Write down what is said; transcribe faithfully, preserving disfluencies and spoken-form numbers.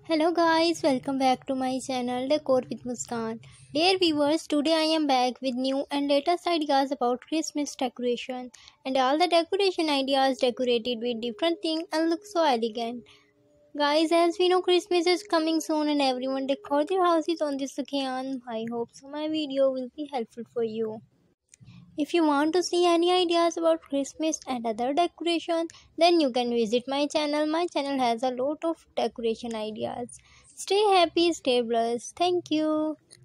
Hello guys, welcome back to my channel Decor with Muskan. Dear viewers, today I am back with new and latest ideas about Christmas decoration, and all the decoration ideas decorated with different things and look so elegant. Guys, as we know Christmas is coming soon and everyone decor their houses on this occasion. I hope so my video will be helpful for you. If you want to see any ideas about Christmas and other decoration, then you can visit my channel. My channel has a lot of decoration ideas. Stay happy, stay blessed. Thank you.